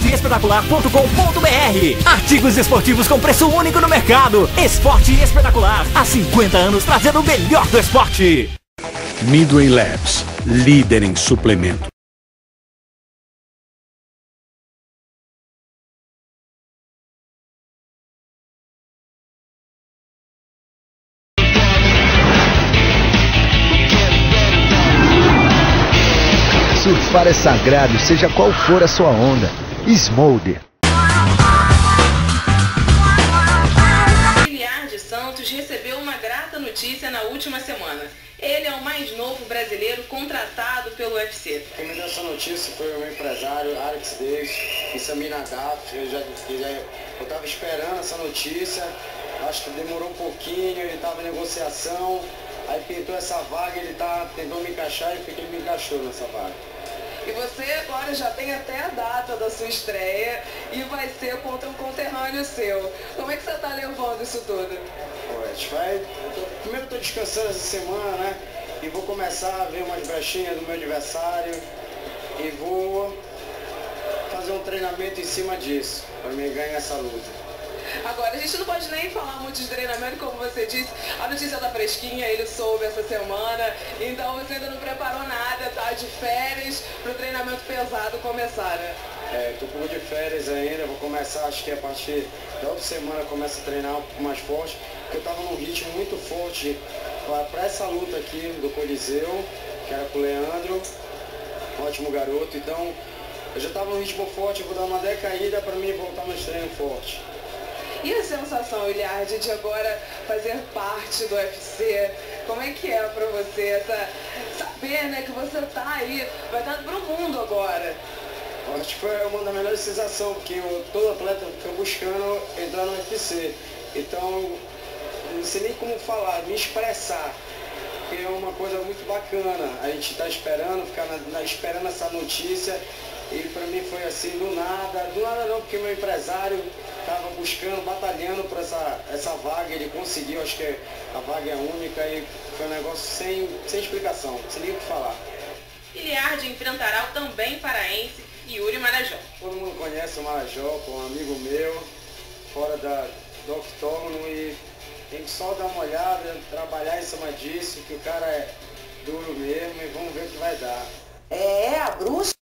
esporteespetacular.com.br. Artigos esportivos com preço único no mercado. Esporte Espetacular, há 50 anos trazendo o melhor do esporte. Midway Labs, líder em suplemento. Surfar é sagrado, seja qual for a sua onda. Smolder. Iliardi Santos recebeu uma grata notícia na última semana. Ele é o mais novo brasileiro contratado pelo UFC. Quem me deu essa notícia foi o meu empresário, Alex Davis, e Samir Nadaf. Eu estava esperando essa notícia, acho que demorou um pouquinho, ele estava em negociação, aí pintou essa vaga, ele tentou me encaixar e ele me encaixou nessa vaga. E você agora já tem até a data da sua estreia e vai ser contra um conterrâneo seu. Como é que você está levando isso tudo? Primeiro estou descansando essa semana, né? E vou começar a ver umas brechinhas do meu adversário e vou fazer um treinamento em cima disso, para mim ganhar essa luta. Agora, a gente não pode nem falar muito de treinamento, como você disse, a notícia tá fresquinha, ele soube essa semana, então você ainda não preparou nada, tá de férias para o treinamento pesado começar, né? Tô um pouco de férias ainda, vou começar, acho que a partir da outra semana começo a treinar um pouco mais forte, porque eu tava num ritmo muito forte para essa luta aqui do Coliseu, que era com o Leandro, um ótimo garoto, então eu já estava num ritmo forte, vou dar uma decaída para mim voltar nos treinos fortes. E a sensação, Iliardi, de agora fazer parte do UFC? Como é que é pra você saber, né, que você tá aí, vai estar pro mundo agora? Acho que foi uma das melhores sensações, porque todo atleta fica buscando entrar no UFC. Então, não sei nem como falar, me expressar, porque é uma coisa muito bacana. A gente está esperando, esperando essa notícia. E para mim foi assim, do nada não, porque meu empresário estava buscando, batalhando por essa vaga, ele conseguiu, acho que a vaga é única e foi um negócio sem explicação, sem nem o que falar. Iliardi enfrentará o também paraense Yuri Marajó. Todo mundo conhece o Marajó, um amigo meu, fora do octógono, e tem que só dar uma olhada, trabalhar em cima disso, que o cara é duro mesmo e vamos ver o que vai dar. A bruxa